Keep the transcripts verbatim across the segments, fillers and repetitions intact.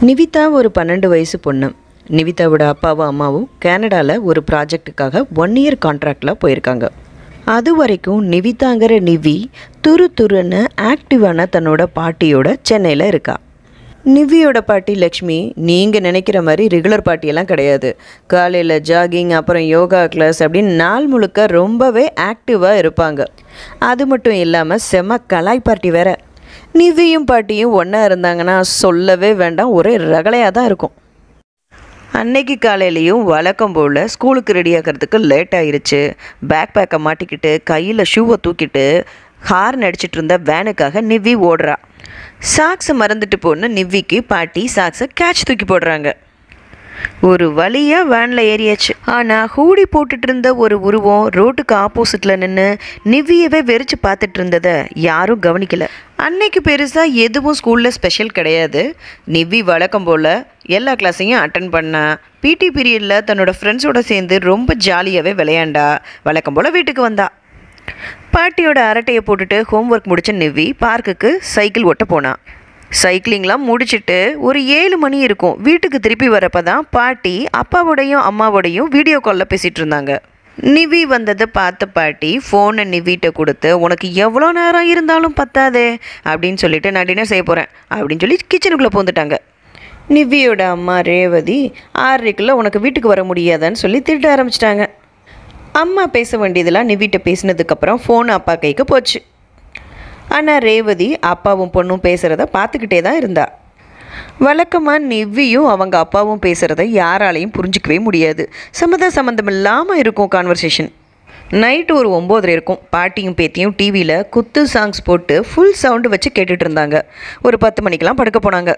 நிவிதா ஒரு பன்னெண்டு வயசு பொண்ணு. நிவிதாவோட அப்பாவும் அம்மாவும் கனடாவில் ஒரு ப்ராஜெக்ட்டுக்காக ஒன் இயர் கான்ட்ராக்டில் போயிருக்காங்க. அது வரைக்கும் நிவிதாங்கிற நிவி துரு துருன்னு ஆக்டிவான தன்னோட பாட்டியோட சென்னையில் இருக்கா. நிவியோட பாட்டி லக்ஷ்மி நீங்கள் நினைக்கிற மாதிரி ரெகுலர் பாட்டியெல்லாம் கிடையாது. காலையில் ஜாகிங், அப்புறம் யோகா கிளாஸ் அப்படின்னு நாள் முழுக்க ரொம்பவே ஆக்டிவாக இருப்பாங்க. அது மட்டும் இல்லாமல் செம கலாய் பார்ட்டி வேற. நிவியும் பாட்டியும் ஒன்றா இருந்தாங்கன்னா சொல்லவே வேண்டாம், ஒரே ரகலையாக தான் இருக்கும். அன்னைக்கு காலையிலையும் வழக்கம் போல் ஸ்கூலுக்கு ரெடி ஆகிறதுக்கு லேட் ஆகிருச்சு. பேக் பேக்கை மாட்டிக்கிட்டு கையில் ஷூவை தூக்கிட்டு ஹார்ன் அடிச்சிட்டு இருந்த வேனுக்காக நிவி ஓடுறா. சாக்ஸை மறந்துட்டு போன நிவிக்கு பாட்டி சாக்ஸை கேட்ச் தூக்கி போடுறாங்க. ஒரு வழியாக வேனில் ஏறியாச்சு. ஆனால் ஹூடி போட்டுட்டு இருந்த ஒரு உருவம் ரோட்டுக்கு ஆப்போசிட்டில் நின்று நிவியவே வெறிச்சு பார்த்துட்டு இருந்ததை யாரும் கவனிக்கலை. அன்னைக்கு பெருசாக எதுவும் ஸ்கூலில் ஸ்பெஷல் கிடையாது. நிவி வழக்கம் போல் எல்லா கிளாஸையும் அட்டன் பண்ணா. பிடி பீரியடில் தன்னோட ஃப்ரெண்ட்ஸோடு சேர்ந்து ரொம்ப ஜாலியாகவே விளையாண்டா. வழக்கம் போல் வீட்டுக்கு வந்தா. பாட்டியோட அரட்டையை போட்டுட்டு ஹோம்ஒர்க் முடித்த நிவி பார்க்குக்கு சைக்கிள் ஓட்ட போனான். சைக்கிளிங்லாம் முடிச்சுட்டு ஒரு ஏழு மணி இருக்கும். வீட்டுக்கு திருப்பி வரப்போ தான் பாட்டி அப்பாவோடையும் அம்மாவோடையும் வீடியோ காலில் பேசிகிட்டு இருந்தாங்க. நிவி வந்ததை பார்த்த பாட்டி ஃபோனை நிவிட்ட கொடுத்து, உனக்கு எவ்வளோ நேரம் இருந்தாலும் பத்தாதே அப்படின்னு சொல்லிட்டு நான் டின்னர் செய்ய போகிறேன் அப்படின்னு சொல்லி கிச்சனுக்குள்ளே போந்துட்டாங்க. நிவியோட அம்மா ரேவதி ஆறரைக்குள்ளே உனக்கு வீட்டுக்கு வர முடியாதான்னு சொல்லி திட்ட ஆரம்பிச்சிட்டாங்க. அம்மா பேச வேண்டியதெல்லாம் நிவிட்ட பேசினதுக்கப்புறம் ஃபோன் அப்பா கைக்கு போச்சு. ஆனால் ரேவதி அப்பாவும் பொண்ணும் பேசுகிறத பார்த்துக்கிட்டே தான் இருந்தா. வழக்கமாக நிவியும் அவங்க அப்பாவும் பேசுகிறத யாராலையும் புரிஞ்சிக்கவே முடியாது. சம்மத சம்மந்தம் இல்லாமல் இருக்கும் கான்வர்சேஷன். நைட்டு ஒரு ஒம்போதரை இருக்கும். பாட்டியும் பேத்தியும் டிவியில் குத்து சாங்ஸ் போட்டு ஃபுல் சவுண்டு வச்சு கேட்டுட்டு இருந்தாங்க. ஒரு பத்து மணிக்கெலாம் படுக்க போனாங்க.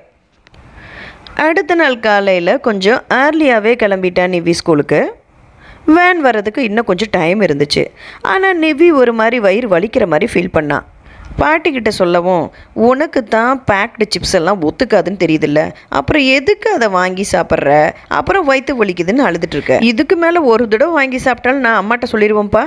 அடுத்த நாள் காலையில் கொஞ்சம் ஏர்லியாகவே கிளம்பிட்டா நிவி ஸ்கூலுக்கு. வேன் வர்றதுக்கு இன்னும் கொஞ்சம் டைம் இருந்துச்சு. ஆனால் நிவி ஒரு மாதிரி வயிறு வலிக்கிற மாதிரி ஃபீல் பண்ணா. பாட்டிக்கிட்ட சொல்லவும், உனக்கு தான் பேக்டு சிப்ஸ் எல்லாம் ஒத்துக்காதுன்னு தெரியுதில்ல, அப்புறம் எதுக்கு அதை வாங்கி சாப்பிட்ற, அப்புறம் வயிற்று வலிக்குதுன்னு அழுதுட்டுருக்க. இதுக்கு மேலே ஒரு தடவை வாங்கி சாப்பிட்டாலும் நான் அம்மாட்ட சொல்லிடுவோம்ப்பா.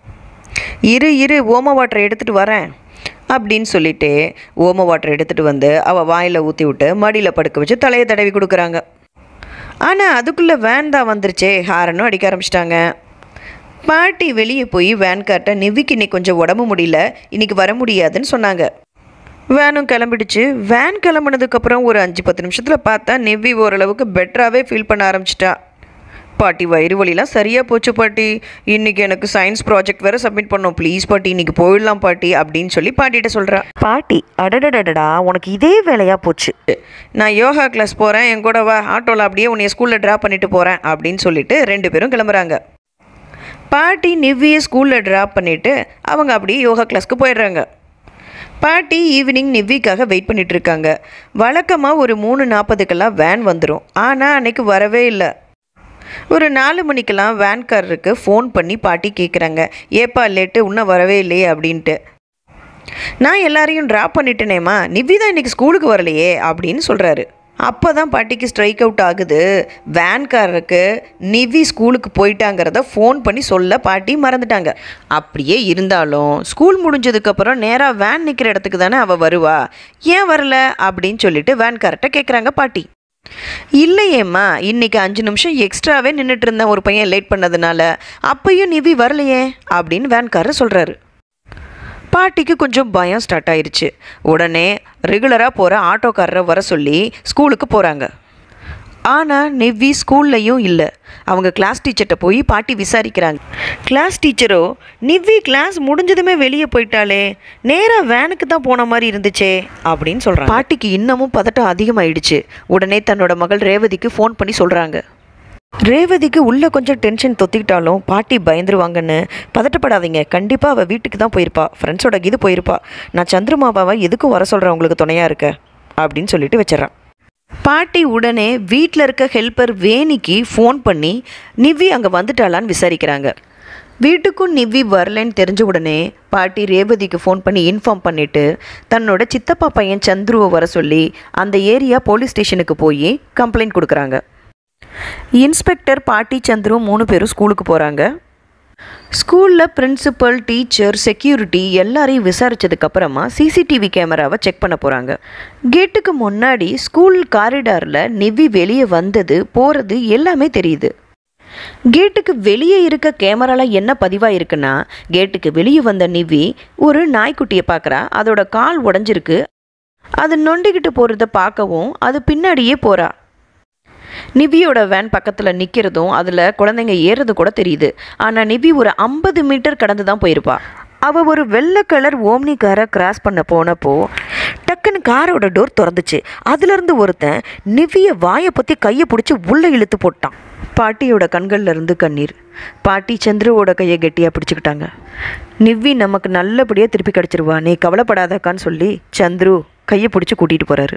இரு இரு ஓம வாட்டரை எடுத்துகிட்டு வரேன் அப்படின்னு சொல்லிட்டு ஓம வாட்டரை எடுத்துகிட்டு வந்து அவள் வாயில் ஊற்றி விட்டு மடியில் படுக்க வச்சு தலையை தடவி கொடுக்குறாங்க. ஆனால் அதுக்குள்ளே வேன் தான் வந்துருச்சே, ஹாரனும் அடிக்க ஆரம்பிச்சிட்டாங்க. பாட்டி வெளியே போய் வேன்கார்ட்ட நிவிக்கு இன்னைக்கு கொஞ்சம் உடம்பு முடியல, இன்றைக்கி வர முடியாதுன்னு சொன்னாங்க. வேனும் கிளம்பிடுச்சு. வேன் கிளம்புனதுக்கப்புறம் ஒரு அஞ்சு பத்து நிமிஷத்தில் பார்த்தா நிவி ஓரளவுக்கு பெட்டராகவே ஃபீல் பண்ண ஆரம்பிச்சிட்டா. பாட்டி வயிறு வலிலாம் சரியாக போச்சு பாட்டி, இன்றைக்கி எனக்கு சயின்ஸ் ப்ராஜெக்ட் வேறு சப்மிட் பண்ணோம், ப்ளீஸ் பாட்டி இன்றைக்கி போயிடலாம் பாட்டி அப்படின்னு சொல்லி பாட்டிகிட்ட சொல்கிறா. பாட்டி அடடடடா உனக்கு இதே வேலையாக போச்சு, நான் யோகா கிளாஸ் போகிறேன், என் கூட வா, ஆட்டோவில் அப்படியே உன்னை ஸ்கூலில் ட்ராப் பண்ணிட்டு போகிறேன் அப்படின்னு சொல்லிட்டு ரெண்டு பேரும் கிளம்புறாங்க. பாட்டி நிவியை ஸ்கூலில் ட்ராப் பண்ணிவிட்டு அவங்க அப்படியே யோகா கிளாஸ்க்கு போயிடுறாங்க. பாட்டி ஈவினிங் நிவிக்காக வெயிட் பண்ணிகிட்ருக்காங்க. வழக்கமாக ஒரு மூணு நாற்பதுக்கெல்லாம் வேன் வந்துடும். ஆனால் அன்றைக்கி வரவே இல்லை. ஒரு நாலு மணிக்கெல்லாம் வேன்காரருக்கு ஃபோன் பண்ணி பாட்டி கேட்குறாங்க, ஏப்பா லேட்டு இன்னும் வரவே இல்லையே அப்படின்ட்டு. நான் எல்லாரையும் ட்ராப் பண்ணிட்டேனேம்மா, நிவி தான் இன்றைக்கி ஸ்கூலுக்கு வரலையே அப்படின்னு சொல்கிறாரு. அப்போ தான் பாட்டிக்கு ஸ்ட்ரைக் அவுட் ஆகுது. வேன்காரருக்கு நிவி ஸ்கூலுக்கு போயிட்டாங்கிறத ஃபோன் பண்ணி சொல்ல பாட்டி மறந்துட்டாங்க. அப்படியே இருந்தாலும் ஸ்கூல் முடிஞ்சதுக்கப்புறம் நேராக வேன் நிற்கிற இடத்துக்கு தானே அவள் வருவா, ஏன் வரல அப்படின்னு சொல்லிட்டு வேன்கார்ட்ட கேட்குறாங்க பாட்டி. இல்லையேம்மா, இன்றைக்கி அஞ்சு நிமிஷம் எக்ஸ்ட்ராவே நின்றுட்டு இருந்தேன் ஒரு பையன் லேட் பண்ணதுனால, அப்பையும் நிவி வரலையே அப்படின்னு வேன்காரர் சொல்கிறாரு. பாட்டிக்கு கொஞ்சம் பயம் ஸ்டார்ட் ஆயிடுச்சு. உடனே ரெகுலராக போகிற ஆட்டோக்காரரை வர சொல்லி ஸ்கூலுக்கு போகிறாங்க. ஆனால் நிவி ஸ்கூல்லையும் இல்லை. அவங்க கிளாஸ் டீச்சர்கிட்ட போய் பாட்டி விசாரிக்கிறாங்க. கிளாஸ் டீச்சரோ, நிவி கிளாஸ் முடிஞ்சதுமே வெளியே போயிட்டாலே, நேராக வேனுக்கு தான் போன மாதிரி இருந்துச்சே அப்படின்னு சொல்கிறாங்க. பாட்டிக்கு இன்னமும் பதட்டம் அதிகமாகிடுச்சு. உடனே தன்னோட மகள் ரேவதிக்கு ஃபோன் பண்ணி சொல்கிறாங்க. ரேவதிக்கு உள்ளே கொஞ்சம் டென்ஷன் தொத்திக்கிட்டாலும் பாட்டி பயந்துருவாங்கன்னு, பதட்டப்படாதீங்க, கண்டிப்பாக அவள் வீட்டுக்கு தான் போயிருப்பா, ஃப்ரெண்ட்ஸோட இது போயிருப்பா, நான் சந்திரமாபாவை எதுக்கும் வர சொல்கிறேன் உங்களுக்கு துணையாக இருக்க அப்படின்னு சொல்லிட்டு வச்சிடறான். பாட்டி உடனே வீட்டில் இருக்க ஹெல்ப்பர் வேணிக்கு ஃபோன் பண்ணி நிவி அங்கே வந்துட்டாளான்னு விசாரிக்கிறாங்க. வீட்டுக்கும் நிவி வரலன்னு தெரிஞ்ச உடனே பாட்டி ரேவதிக்கு ஃபோன் பண்ணி இன்ஃபார்ம் பண்ணிவிட்டு தன்னோட சித்தப்பா பையன் சந்துருவை வர சொல்லி அந்த ஏரியா போலீஸ் ஸ்டேஷனுக்கு போய் கம்ப்ளைண்ட் கொடுக்குறாங்க. இன்ஸ்பெக்டர், பாட்டி, சந்துரு மூணு பேரும் ஸ்கூலுக்கு போகிறாங்க. ஸ்கூலில் பிரின்சிபல், டீச்சர், செக்யூரிட்டி எல்லாரையும் விசாரித்ததுக்கப்புறமா சிசிடிவி கேமராவை செக் பண்ண போகிறாங்க. கேட்டுக்கு முன்னாடி ஸ்கூல் காரிடாரில் நிவி வெளியே வந்தது போகிறது எல்லாமே தெரியுது. கேட்டுக்கு வெளியே இருக்க கேமராவில் என்ன பதிவாக இருக்குன்னா, கேட்டுக்கு வெளியே வந்த நிவி ஒரு நாய்க்குட்டியை பார்க்குறா. அதோட கால் உடஞ்சிருக்கு. அது நொண்டிக்கிட்டு போகிறத பார்க்கவும் அது பின்னாடியே போகிறா. நிவியோட வேன் பக்கத்தில் நிற்கிறதும் அதில் குழந்தைங்க ஏறுறது கூட தெரியுது. ஆனால் நிவி ஒரு ஐம்பது மீட்டர் கடந்து தான் போயிருப்பா. அவள் ஒரு வெள்ளை கலர் ஓம்னி காரை கிராஸ் பண்ண போனப்போ டக்குன்னு காரோட டோர் திறந்துச்சு. அதுலேருந்து ஒருத்தன் நிவியை வாயை பற்றி கையை பிடிச்சி உள்ளே இழுத்து போட்டான். பாட்டியோட கண்களில் இருந்து கண்ணீர். பாட்டி சந்துருவோட கையை கெட்டியாக பிடிச்சிக்கிட்டாங்க. நிவி நமக்கு நல்லபடியாக திருப்பி கிடச்சிருவா, நீ கவலைப்படாதக்கான்னு சொல்லி சந்துரு கையை பிடிச்சி கூட்டிகிட்டு போகிறாரு.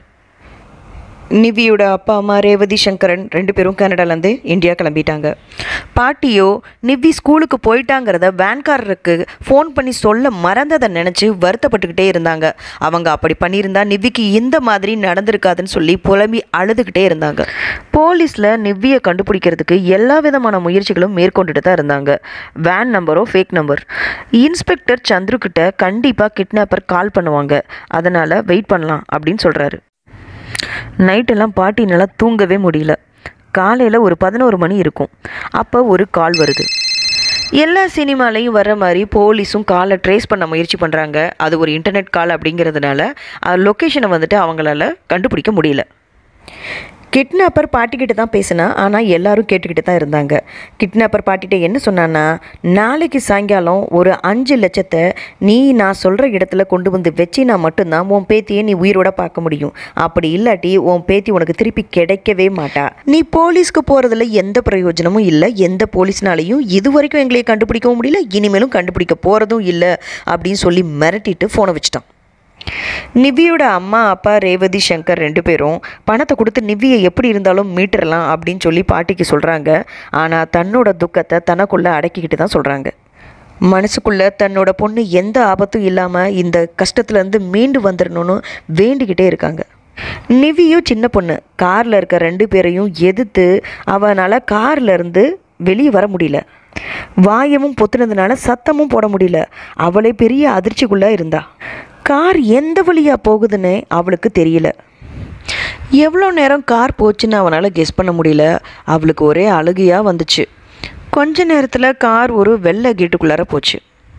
நிவியோட அப்பா அம்மா ரேவதி சங்கரன் ரெண்டு பேரும் கனடாலேருந்து இந்தியா கிளம்பிட்டாங்க. பாட்டியோ நிவி ஸ்கூலுக்கு போயிட்டாங்கிறத வேன்காரருக்கு ஃபோன் பண்ணி சொல்ல மறந்ததை நினச்சி வருத்தப்பட்டுக்கிட்டே இருந்தாங்க. அவங்க அப்படி பண்ணியிருந்தா நிவிக்கு இந்த மாதிரி நடந்திருக்காதுன்னு சொல்லி புலம்பி அழுதுகிட்டே இருந்தாங்க. போலீஸில் நிவியை கண்டுபிடிக்கிறதுக்கு எல்லா விதமான முயற்சிகளும் மேற்கொண்டுட்டு தான் இருந்தாங்க. வேன் நம்பரோ ஃபேக் நம்பர். இன்ஸ்பெக்டர் சந்துருக்கிட்ட கண்டிப்பாக கிட்னாப்பர் கால் பண்ணுவாங்க, அதனால் வெயிட் பண்ணலாம் அப்படின்னு சொல்கிறாரு. நைட்டெல்லாம் பாட்டி நல்லா தூங்கவே முடியல. காலையில் ஒரு பதினோரு மணி இருக்கும். அப்போ ஒரு கால் வருது. எல்லா சினிமாலையும் வர மாதிரி போலீஸும் காலை ட்ரேஸ் பண்ண முயற்சி பண்ணுறாங்க. அது ஒரு இன்டர்நெட் கால் அப்படிங்கிறதுனால லொக்கேஷனை வந்துட்டு அவங்களால கண்டுபிடிக்க முடியல. கிட்னாப்பர் பாட்டிக்கிட்ட தான் பேசினா, ஆனால் எல்லாரும் கேட்டுக்கிட்டு தான் இருந்தாங்க. கிட்னாப்பர் பாட்டிகிட்ட என்ன சொன்னான்னா, நாளைக்கு சாயங்காலம் ஒரு அஞ்சு லட்சத்தை நீ நான் சொல்கிற இடத்துல கொண்டு வந்து வச்சினா மட்டும்தான் உன் பேத்தியை நீ உயிரோட பார்க்க முடியும். அப்படி இல்லாட்டி உன் பேத்தி உனக்கு திருப்பி கிடைக்கவே மாட்டா. நீ போலீஸ்க்கு போகிறதுல எந்த பிரயோஜனமும் இல்லை. எந்த போலீஸ்னாலையும் இது வரைக்கும் எங்களையே கண்டுபிடிக்கவும் முடியல, இனிமேலும் கண்டுபிடிக்க போகிறதும் இல்லை அப்படின்னு சொல்லி மிரட்டிட்டு ஃபோனை வச்சுட்டான். நிவியோட அம்மா அப்பா ரேவதி சங்கர் ரெண்டு பேரும் பணத்தை கொடுத்து நிவியை எப்படி இருந்தாலும் மீட்டுறலாம் அப்படின்னு சொல்லி பாட்டிக்கு சொல்கிறாங்க. ஆனால் தன்னோட துக்கத்தை தனக்குள்ளே அடக்கிக்கிட்டு தான் சொல்கிறாங்க. மனசுக்குள்ளே தன்னோட பொண்ணு எந்த ஆபத்தும் இல்லாமல் இந்த கஷ்டத்துலேருந்து மீண்டு வந்துடணும்னு வேண்டிக்கிட்டே இருக்காங்க. நிவியும் சின்ன பொண்ணு காரில் இருக்க ரெண்டு பேரையும் எதிர்த்து அவனால் காரில் இருந்து வெளியே வர முடியல. வாயமும் பொத்துனதுனால சத்தமும் போட முடியல. அவளே பெரிய அதிர்ச்சிக்குள்ளே இருந்தா. கார் எந்த வழியாக போகுதுன்னு அவளுக்கு தெரியல. எவ்வளோ நேரம் கார் போச்சுன்னு அவனால் கெஸ் பண்ண முடியல. அவளுக்கு ஒரே அழுகையாக வந்துச்சு. கொஞ்ச நேரத்தில் கார் ஒரு வெள்ளை கேட்டுக்குள்ளார போச்சு.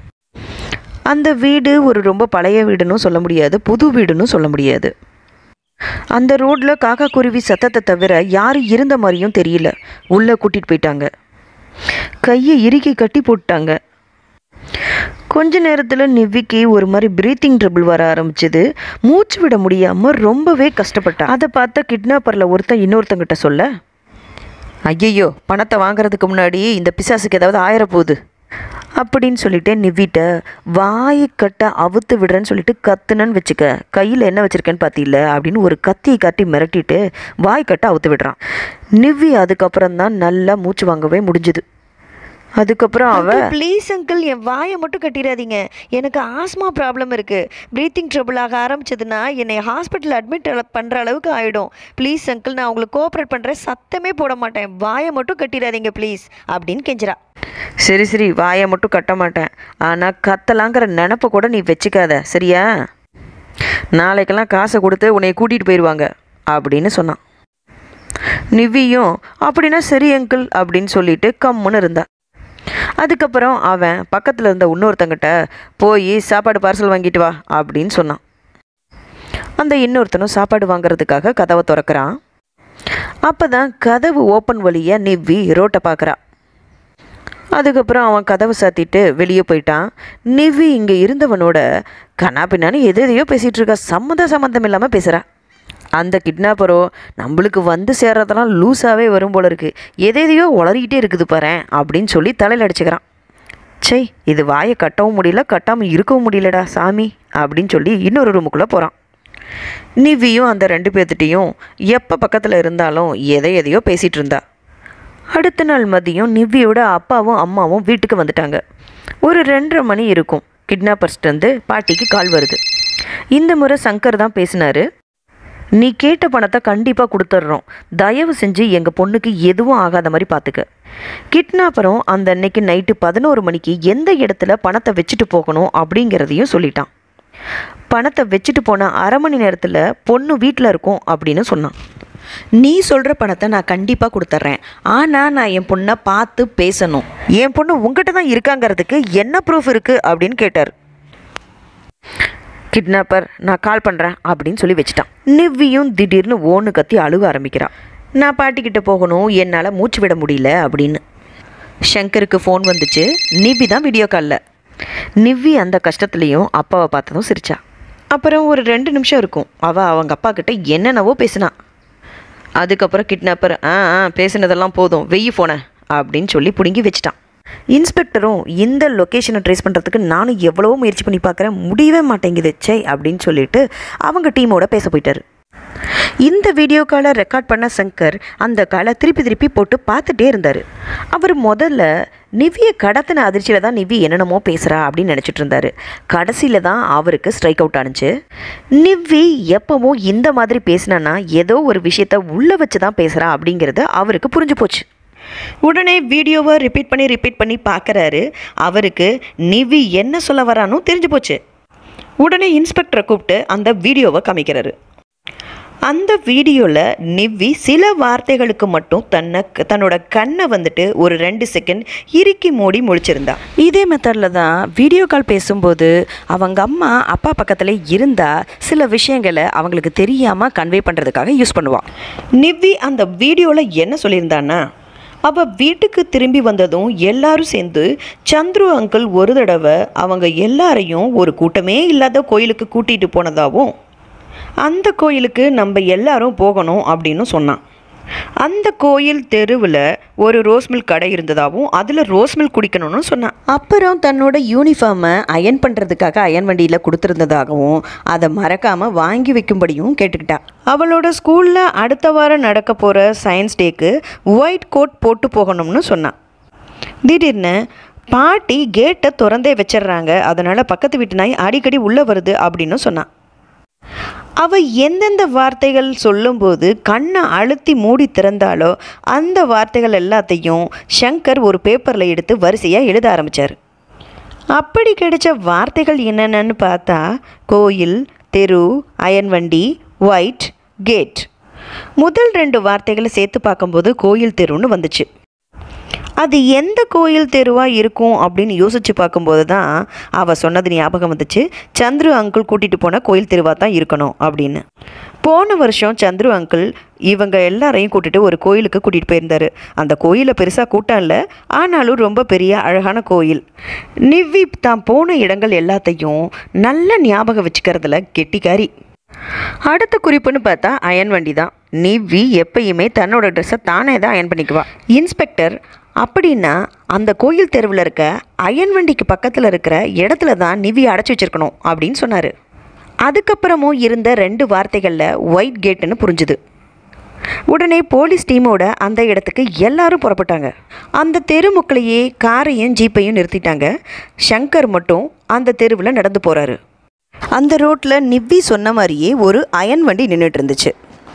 அந்த வீடு ஒரு ரொம்ப பழைய வீடுன்னு சொல்ல முடியாது, புது வீடுன்னு சொல்ல முடியாது. அந்த ரோட்டில் காக்கா குருவி சத்தத்தை தவிர யாரும் இருந்த மாதிரியும் தெரியல. உள்ளே கூட்டிகிட்டு போயிட்டாங்க. கையை இறுக்கி கட்டி போட்டாங்க. கொஞ்ச நேரத்தில் நிவிக்கு ஒரு மாதிரி ப்ரீத்திங் ட்ரபிள் வர ஆரம்பிச்சது. மூச்சு விட முடியாமல் ரொம்பவே கஷ்டப்பட்டா. அதை பார்த்த கிட்னாப்பரில் ஒருத்தன் இன்னொருத்தங்கிட்ட சொல்ல, ஐயையோ பணத்தை வாங்குறதுக்கு முன்னாடி இந்த பிசாசுக்கு ஏதாவது ஆயிரப்போகுது அப்படின்னு சொல்லிட்டு நிவிட்ட வாயை கட்ட அவுத்து விடுறேன்னு சொல்லிட்டு கத்துனன்னு வச்சுக்க, கையில் என்ன வச்சுருக்கேன்னு பார்த்தில்ல அப்படின்னு ஒரு கத்தியை காட்டி மிரட்டிட்டு வாய் கட்ட அவுத்து விடுறான். நிவி அதுக்கப்புறம் தான் நல்லா மூச்சு வாங்கவே முடிஞ்சுது. அதுக்கப்புறம் அவ, ப்ளீஸ் அங்கிள் என் வாயை மட்டும் கட்டிடாதீங்க, எனக்கு ஆஸ்மா ப்ராப்ளம் இருக்குது, ப்ரீத்திங் ட்ரபிள் ஆக ஆரம்பிச்சதுன்னா என்னை ஹாஸ்பிட்டல் அட்மிட் பண்ணுற அளவுக்கு ஆகிடும். ப்ளீஸ் அங்கிள் நான் உங்களுக்கு கோஆப்ரேட் பண்ணுறேன், சத்தமே போட மாட்டேன், வாயை மட்டும் கட்டிடாதீங்க ப்ளீஸ் அப்படின்னு கெஞ்சிரா. சரி சரி வாயை மட்டும் கட்ட மாட்டேன், ஆனால் கத்தலாங்கிற நினப்பை கூட நீ வச்சுக்காத சரியா, நாளைக்கெல்லாம் காசை கொடுத்து உன்னை கூட்டிகிட்டு போயிடுவாங்க அப்படின்னு சொன்னான். நிவியும் அப்படின்னா சரி அங்கிள் அப்படின்னு சொல்லிட்டு கம்முன்னு இருந்தா. அதுக்கப்புறம் அவன் பக்கத்தில் இருந்த இன்னொருத்தங்கிட்ட போய் சாப்பாடு பார்சல் வாங்கிட்டு வா அப்படின்னு சொன்னான். அந்த இன்னொருத்தனும் சாப்பாடு வாங்கிறதுக்காக கதவை திறக்கிறான். அப்போ தான் கதவு ஓப்பன் வழியாக நிவி ரோட்டை பார்க்குறா. அதுக்கப்புறம் அவன் கதவை சாத்திட்டு வெளியே போயிட்டான். நிவி இங்கே இருந்தவனோட கண்ணா பின்னான்னு எது எதையோ பேசிகிட்டு இருக்கா. சம்மந்த சம்மந்தம் இல்லாமல் பேசுகிறா. அந்த கிட்னாப்பரோ நம்மளுக்கு வந்து சேர்றதெல்லாம் லூஸாகவே வரும் போல இருக்குது, எதையோ உளறிக்கிட்டே இருக்குது பாரு அப்படின்னு சொல்லி தலையில் அடிச்சுக்கிறான். சே இது வாயை கட்டவும் முடியல, கட்டாமல் இருக்கவும் முடியலடா சாமி அப்படின்னு சொல்லி இன்னொரு ரூமுக்குள்ளே போகிறான். நிவியும் அந்த ரெண்டு பேர்த்திட்டையும் எப்போ பக்கத்தில் இருந்தாலும் எதை எதையோ பேசிகிட்டு இருந்தா. அடுத்த நாள் மதியம் நிவியோட அப்பாவும் அம்மாவும் வீட்டுக்கு வந்துட்டாங்க. ஒரு ரெண்டரை மணி இருக்கும். கிட்னாப்பர்ஸ்லேருந்து பாட்டிக்கு கால் வருது. இந்த முறை சங்கர் தான் பேசினார். நீ கேட்ட பணத்தை கண்டிப்பாக கொடுத்துட்றோம், தயவு செஞ்சு எங்கள் பொண்ணுக்கு எதுவும் ஆகாத மாதிரி பார்த்துக்க. கிட்னாப்பரும் அந்த அன்னைக்கு நைட்டு பதினோரு மணிக்கு எந்த இடத்துல பணத்தை வச்சுட்டு போகணும் அப்படிங்கிறதையும் சொல்லிட்டான். பணத்தை வச்சுட்டு போன அரை மணி நேரத்தில் பொண்ணு வீட்டில் இருக்கும் அப்படின்னு சொன்னான். நீ சொல்கிற பணத்தை நான் கண்டிப்பாக கொடுத்துட்றேன், ஆனால் நான் என் பொண்ணை பார்த்து பேசணும். என் பொண்ணு உங்ககிட்ட தான் இருக்காங்கிறதுக்கு என்ன ப்ரூஃப் இருக்குது அப்படின்னு கேட்டார். கிட்னாப்பர் நான் கால் பண்ணுறேன் அப்படின்னு சொல்லி வச்சுட்டான். நிவ்வியும் திடீர்னு ஓன்னு கத்தி அழுக ஆரம்பிக்கிறான். நான் பாட்டிக்கிட்ட போகணும், என்னால் மூச்சு விட முடியல அப்படின்னு. ஷங்கருக்கு ஃபோன் வந்துச்சு. நிவ்வி தான் வீடியோ காலில். நிவ்வி அந்த கஷ்டத்துலேயும் அப்பாவை பார்த்ததும் சிரிச்சா. அப்புறம் ஒரு ரெண்டு நிமிஷம் இருக்கும், அவள் அவங்க அப்பா கிட்ட என்னென்னவோ பேசினான். அதுக்கப்புறம் கிட்னாப்பர் ஆ ஆ பேசினதெல்லாம் போதும், வெய்யி ஃபோனை அப்படின்னு சொல்லி பிடுங்கி வச்சுட்டான். இன்ஸ்பெக்டரும் இந்த லொக்கேஷனை ட்ரேஸ் பண்ணுறதுக்கு நானும் எவ்வளவோ முயற்சி பண்ணி பார்க்குறேன், முடியவே மாட்டேங்குது சே அப்படின்னு சொல்லிட்டு அவங்க டீமோட பேச போயிட்டார். இந்த வீடியோ காலை ரெக்கார்ட் பண்ண சங்கர் அந்த காலை திருப்பி திருப்பி போட்டு பார்த்துட்டே இருந்தார். அவர் முதல்ல நிவ்வியை கடத்தின அதிர்ச்சியில் தான் நிவ்வி என்னென்னமோ பேசுகிறா அப்படின்னு நினச்சிட்டு இருந்தார். கடைசியில் தான் அவருக்கு ஸ்ட்ரைக் அவுட் ஆனிச்சு. நிவ்வி எப்பவும் இந்த மாதிரி பேசினான்னா ஏதோ ஒரு விஷயத்த உள்ளே வச்சு தான் பேசுகிறா அப்படிங்கிறது அவருக்கு புரிஞ்சு போச்சு. உடனே வீடியோவை ரிப்பீட் பண்ணி ரிப்பீட் பண்ணி பார்க்குறாரு. அவருக்கு நிவ்வி என்ன சொல்ல வரானோ தெரிஞ்சு போச்சு. உடனே இன்ஸ்பெக்டரை கூப்பிட்டு அந்த வீடியோவை காமிக்கிறாரு. அந்த வீடியோவில் நிவ்வி சில வார்த்தைகளுக்கு மட்டும் தன்னை தன்னோட கண்ணை வந்துட்டு ஒரு ரெண்டு செகண்ட் இறுக்கி மூடி முழிச்சிருந்தா. இதே மெத்தடில் தான் வீடியோ கால் பேசும்போது அவங்க அம்மா அப்பா பக்கத்தில் இருந்தால் சில விஷயங்களை அவங்களுக்கு தெரியாமல் கன்வே பண்ணுறதுக்காக யூஸ் பண்ணுவாள். நிவ்வி அந்த வீடியோவில் என்ன சொல்லியிருந்தான்னா, அவள் வீட்டுக்கு திரும்பி வந்ததும் எல்லாரும் சேர்ந்து சந்துரு அங்கிள் ஒரு தடவை அவங்க எல்லாரையும் ஒரு கூட்டமே இல்லாத கோயிலுக்கு கூட்டிகிட்டு போனதாகவும் அந்த கோயிலுக்கு நம்ம எல்லாரும் போகணும் அப்படின்னு சொன்னான். அந்த கோயில் தெருவில் ஒரு ரோஸ் மில்க் கடை இருந்ததாகவும் அதில் ரோஸ் மில்க் குடிக்கணும்னு சொன்னான். அப்புறம் தன்னோட யூனிஃபார்மை அயன் பண்ணுறதுக்காக அயன் வண்டியில் கொடுத்துருந்ததாகவும் அதை மறக்காமல் வாங்கி வைக்கும்படியும் கேட்டுக்கிட்டா. அவளோட ஸ்கூலில் அடுத்த வாரம் நடக்க போகிற சயின்ஸ் டேக்கு ஒயிட் கோட் போட்டு போகணும்னு சொன்னான். திடீர்னு பாட்டி கேட்டை திறந்தே வச்சிடுறாங்க, அதனால் பக்கத்து வீட்டு நாய் அடிக்கடி உள்ளே வருது அப்படின்னு சொன்னான். அவள் எந்தெந்த வார்த்தைகள் சொல்லும்போது கண்ணை அழுத்தி மூடி திறந்தாலோ அந்த வார்த்தைகள் எல்லாத்தையும் ஷங்கர் ஒரு பேப்பரில் எடுத்து வரிசையாக எழுத ஆரம்பித்தார். அப்படி கிடைச்ச வார்த்தைகள் என்னென்னு பார்த்தா கோயில், தெரு, அயன்வண்டி, ஒயிட், கேட். முதல் ரெண்டு வார்த்தைகளை சேர்த்து பார்க்கும்போது கோயில் தெருன்னு வந்துச்சு. அது எந்த கோயில் தெருவாக இருக்கும் அப்படின்னு யோசித்து பார்க்கும்போது தான் அவள் சொன்னது ஞாபகம் வந்துச்சு. சந்துரு அங்கிள் கூட்டிகிட்டு போன கோயில் தெருவாக தான் இருக்கணும் அப்படின்னு. போன வருஷம் சந்துரு அங்கிள் இவங்க எல்லாரையும் கூட்டிகிட்டு ஒரு கோயிலுக்கு கூட்டிகிட்டு போயிருந்தார். அந்த கோயிலை பெருசாக கூட்டம் இல்லை, ஆனாலும் ரொம்ப பெரிய அழகான கோயில். நிவ்வி தான் போன இடங்கள் எல்லாத்தையும் நல்ல ஞாபகம் வச்சுக்கிறதுல கெட்டிக்காரி. அடுத்த குறிப்புன்னு பார்த்தா அயன் வண்டி தான். நிவ்வி எப்பயுமே தன்னோட ட்ரெஸ்ஸை தானே தான் அயன் பண்ணிக்குவா. இன்ஸ்பெக்டர் அப்படின்னா அந்த கோயில் தெருவில் இருக்க அயன் வண்டிக்கு பக்கத்தில் இருக்கிற இடத்துல தான் நிவ்வி அடைச்சி வச்சிருக்கணும் அப்படின்னு சொன்னார். அதுக்கப்புறமும் இருந்த ரெண்டு வார்த்தைகளில் ஒயிட் கேட்டுன்னு புரிஞ்சுது. உடனே போலீஸ் டீமோட அந்த இடத்துக்கு எல்லாரும் புறப்பட்டாங்க. அந்த தெருமுக்களையே காரையும் ஜீப்பையும் நிறுத்திட்டாங்க. ஷங்கர் மட்டும் அந்த தெருவில் நடந்து போகிறாரு. அந்த ரோட்டில் நிவ்வி சொன்ன மாதிரியே ஒரு அயன் வண்டி நின்றுட்டு இருந்துச்சு.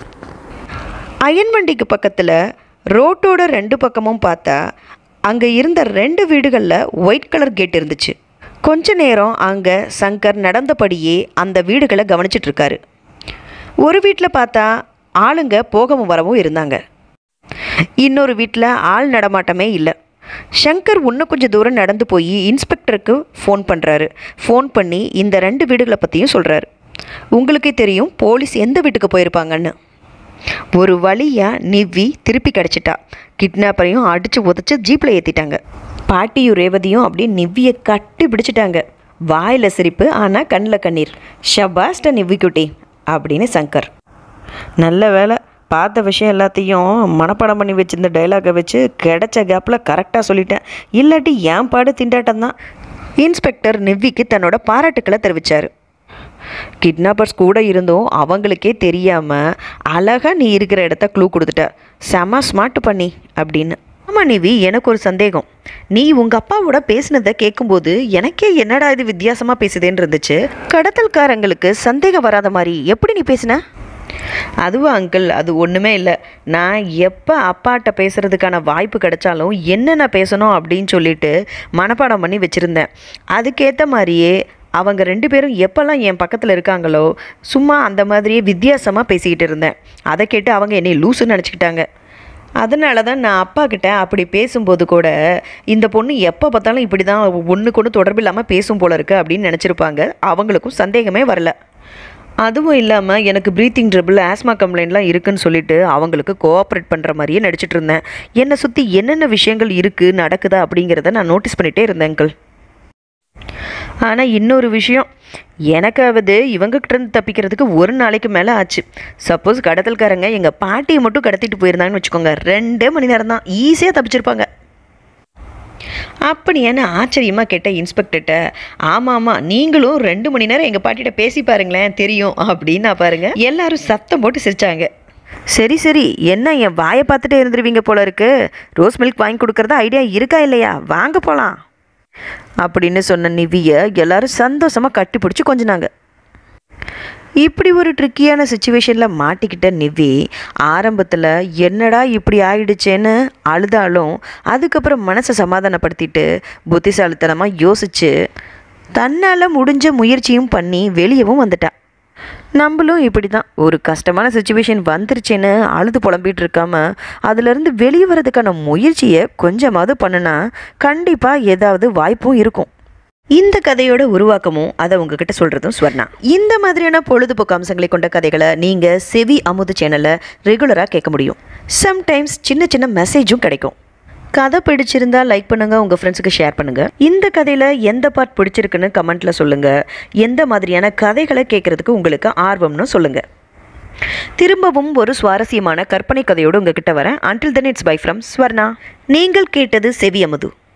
அயன் வண்டிக்கு பக்கத்தில் ரோட்டோட ரெண்டு பக்கமும் பார்த்தா அங்கே இருந்த ரெண்டு வீடுகளில் ஒயிட் கலர் கேட் இருந்துச்சு. கொஞ்ச நேரம் அங்கே சங்கர் நடந்தபடியே அந்த வீடுகளை கவனிச்சிட்ருக்காரு. ஒரு வீட்டில் பார்த்தா ஆளுங்க போகவும் வரவும் இருந்தாங்க. இன்னொரு வீட்டில் ஆள் நடமாட்டமே இல்லை. ஷங்கர் இன்னும் கொஞ்சம் தூரம் நடந்து போய் இன்ஸ்பெக்டருக்கு ஃபோன் பண்ணுறாரு. ஃபோன் பண்ணி இந்த ரெண்டு வீடுகளை பற்றியும் சொல்கிறாரு. உங்களுக்கே தெரியும் போலீஸ் எந்த வீட்டுக்கு போயிருப்பாங்கன்னு. ஒரு வழியாக நிவ்வி திருப்பி கிடச்சிட்டா. கிட்னாப்பரையும் அடித்து உதச்சி ஜீப்பில் ஏற்றிட்டாங்க. பாட்டியும் ரேவதியும் அப்படியே நிவ்வியை கட்டி பிடிச்சிட்டாங்க. வாயில் சிரிப்பு, ஆனால் கண்ணில் கண்ணீர். ஷபாஸ்ட நிவ்வி குட்டி அப்படின்னு சங்கர். நல்ல வேலை, பார்த்த விஷயம் எல்லாத்தையும் மனப்பாடம் பண்ணி வச்சிருந்த டைலாகை வச்சு கிடைச்ச கேப்பில் கரெக்டாக சொல்லிட்டேன். இல்லாட்டி ஏன் பாடு திண்டாட்டம் தான். இன்ஸ்பெக்டர் நிவ்விக்கு தன்னோட பாராட்டுக்களை தெரிவித்தார். கிட்னாப்பர்ஸ் கூட இருந்தும் அவங்களுக்கே தெரியாமல் அழகாக நீ இருக்கிற இடத்த க்ளூ கொடுத்துட்ட, செம ஸ்மார்ட் பண்ணி அப்படின்னு. ஆமாம் நிவி, எனக்கு ஒரு சந்தேகம். நீ உங்கள் அப்பாவோட பேசினதை கேட்கும்போது எனக்கே என்னடா இது வித்தியாசமாக பேசுதேன்னு இருந்துச்சு. கடத்தல்காரங்களுக்கு சந்தேகம் வராத மாதிரி எப்படி நீ பேசின? அதுவா அங்கிள், அது ஒன்றுமே இல்லை. நான் எப்போ அப்பாட்ட பேசுகிறதுக்கான வாய்ப்பு கிடைச்சாலும் என்னென்ன பேசணும் அப்படின்னு சொல்லிட்டு மனப்பாடம் பண்ணி வச்சுருந்தேன். அதுக்கேற்ற மாதிரியே அவங்க ரெண்டு பேரும் எப்போல்லாம் என் பக்கத்தில் இருக்காங்களோ சும்மா அந்த மாதிரியே வித்தியாசமாக பேசிக்கிட்டு இருந்தேன். அதை கேட்டு அவங்க என்னை லூசுன்னு நினச்சிக்கிட்டாங்க. அதனால தான் நான் அப்பா கிட்ட அப்படி பேசும்போது கூட இந்த பொண்ணு எப்போ பார்த்தாலும் இப்படி தான் ஒன்றுக்கு ஒன்று தொடர்பு இல்லாமல் பேசும் போல இருக்குது அப்படின்னு நினச்சிருப்பாங்க. அவங்களுக்கும் சந்தேகமே வரல. அதுவும் இல்லாமல் எனக்கு ப்ரீத்திங் ட்ரபிள், ஆஸ்மா கம்ப்ளைண்ட்லாம் இருக்குதுன்னு சொல்லிட்டு அவங்களுக்கு கோஆப்ரேட் பண்ணுற மாதிரியே நடிச்சிட்டு இருந்தேன். என்னை சுற்றி என்னென்ன விஷயங்கள் இருக்குது நடக்குதா அப்படிங்கிறத நான் நோட்டீஸ் பண்ணிகிட்டே இருந்தேன் அங்கிள். ஆனால் இன்னொரு விஷயம், எனக்காவது இவங்ககிட்டருந்து தப்பிக்கிறதுக்கு ஒரு நாளைக்கு மேலே ஆச்சு. சப்போஸ் கடத்தல்காரங்க எங்கள் பாட்டியை மட்டும் கடத்திட்டு போயிருந்தாங்கன்னு வச்சுக்கோங்க, ரெண்டே மணி நேரம் தான் ஈஸியாக தப்பிச்சிருப்பாங்க. அப்படியான ஆச்சரியமாக கேட்ட இன்ஸ்பெக்டர்கிட்ட, ஆமாம் ஆமாம் நீங்களும் ரெண்டு மணி நேரம் எங்கள் பாட்டிகிட்ட பேசி பாருங்களேன் தெரியும் அப்படின்னா பாருங்கள் எல்லாரும் சத்தம் போட்டு சிரித்தாங்க. சரி சரி, என்ன என் வாயை பார்த்துட்டே இருந்துருவீங்க போல இருக்கு, ரோஸ் மில்க் வாங்கி கொடுக்குறதா ஐடியா இருக்கா இல்லையா, வாங்க போகலாம் அப்படின்னு சொன்ன நிவியை எல்லாரும் சந்தோஷமாக கட்டி பிடிச்சி கொஞ்சினாங்க. இப்படி ஒரு ட்ரிக்கியான சுச்சுவேஷனில் மாட்டிக்கிட்ட நிவி ஆரம்பத்தில் என்னடா இப்படி ஆயிடுச்சேன்னு அழுதாலும் அதுக்கப்புறம் மனசை சமாதானப்படுத்திட்டு புத்திசாலித்தனமாக யோசித்து தன்னால் முடிஞ்ச முயற்சியும் பண்ணி வெளியவும் வந்துட்டா. நம்மளும் இப்படி தான் ஒரு கஷ்டமான சுச்சுவேஷன் வந்துருச்சேன்னு அழுது புலம்பிகிட்டு இருக்காம அதிலிருந்து வெளியே வர்றதுக்கான முயற்சியை கொஞ்சமாவது பண்ணுனா கண்டிப்பாக ஏதாவது வாய்ப்பும் இருக்கும். இந்த கதையோட உருவாக்கமும் அதை உங்ககிட்ட சொல்கிறதும் ஸ்வர்ணா. இந்த மாதிரியான பொழுதுபோக்கு அம்சங்களை கொண்ட கதைகளை நீங்கள் செவி அமுது சேனலில் ரெகுலராக கேட்க முடியும். சம்டைம்ஸ் சின்ன சின்ன மெசேஜும் கிடைக்கும். கதை பிடிச்சிருந்தா லைக் பண்ணுங்கள், உங்கள் ஃப்ரெண்ட்ஸுக்கு ஷேர் பண்ணுங்கள். இந்த கதையில் எந்த பார்ட் பிடிச்சிருக்குன்னு கமெண்ட்டில் சொல்லுங்கள். எந்த மாதிரியான கதைகளை கேட்குறதுக்கு உங்களுக்கு ஆர்வம்னு சொல்லுங்கள். திரும்பவும் ஒரு சுவாரஸ்யமான கற்பனை கதையோடு உங்ககிட்ட வரேன். Until then it's bye from Swarna. நீங்கள் கேட்டது செவி அமுது.